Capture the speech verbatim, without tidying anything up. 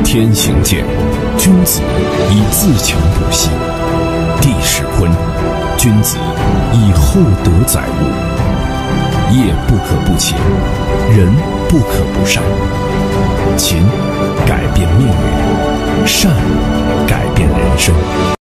天行健，君子以自强不息；地势坤，君子以厚德载物。业不可不勤，人不可不善。勤改变命运，善改变人生。